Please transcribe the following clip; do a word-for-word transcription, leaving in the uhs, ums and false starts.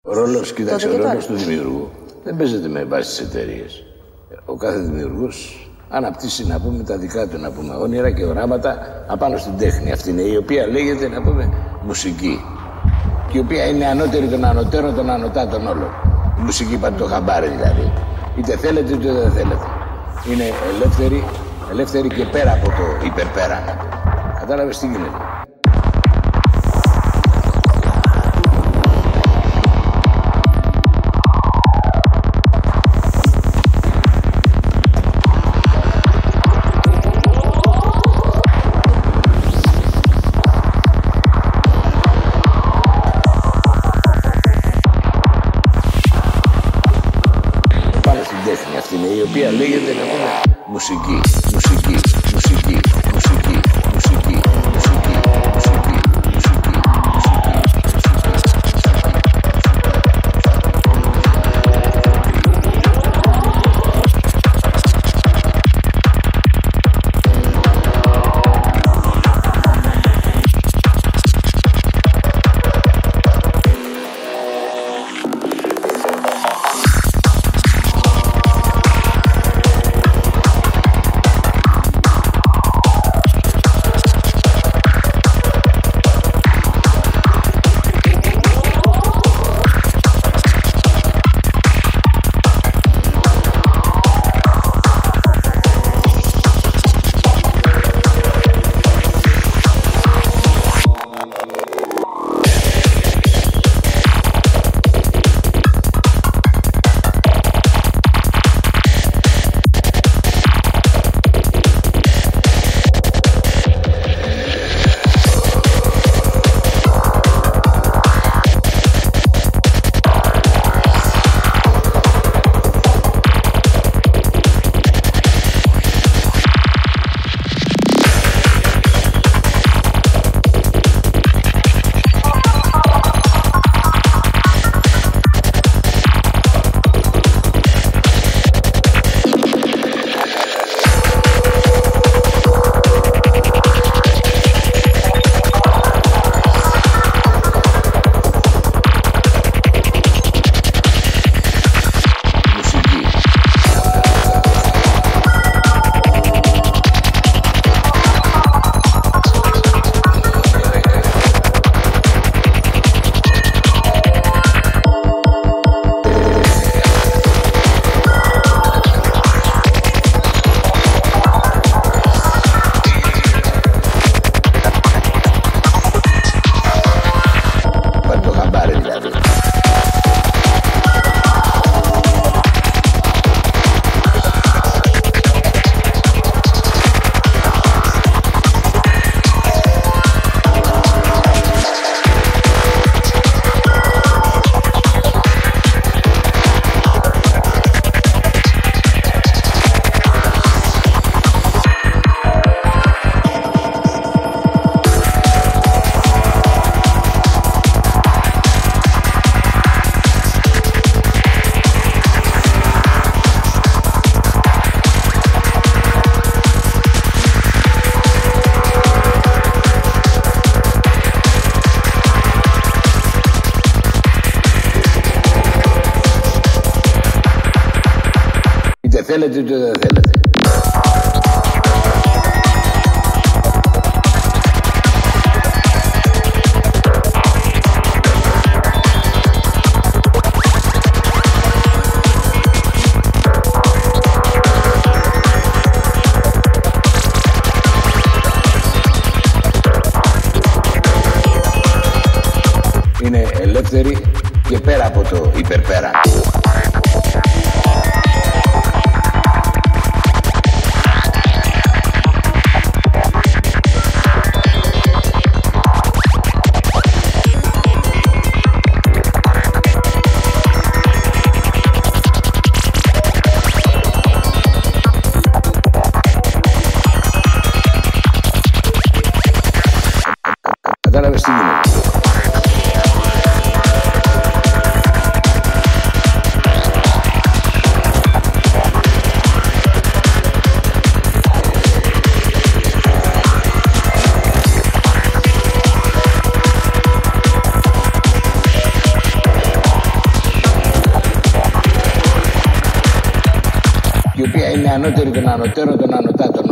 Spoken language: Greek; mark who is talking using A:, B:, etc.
A: Ο ρόλος, κοίταξε, ο ρόλος του δημιουργού δεν παίζεται με βάση τις εταιρείες. Ο κάθε δημιουργός αναπτύσσει, να πούμε, τα δικά του, να πούμε, όνειρα και οράματα απάνω στην τέχνη. Αυτή είναι η οποία λέγεται, να πούμε, μουσική. Και η οποία είναι ανώτερη των ανωτέρων των ανωτάτων όλων. Η μουσική, είπατε το χαμπάρι δηλαδή. Είτε θέλετε είτε δεν θέλετε. Είναι ελεύθερη, ελεύθερη και πέρα από το υπερπέραν. Κατάλαβες τι γίνεται. Η οποία λέγεται, να πούμε, μουσική, μουσική, μουσική, μουσική, μουσική, μουσική, μουσική, μουσική, θέλετε είτε δεν θέλετε. Είναι ελεύθερη και πέρα από το υπερπέρα. Κατάλαβες τι γίνεται. είναι ανώτερη των ανωτέρων των ανωτάτων.